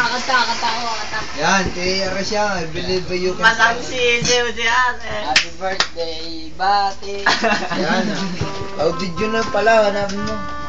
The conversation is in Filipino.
Kanta ko. Yan, kaya siya. I believe you can. Masang sisiw siya. Happy birthday, Bati. Yan. Video na pala, hanapin mo.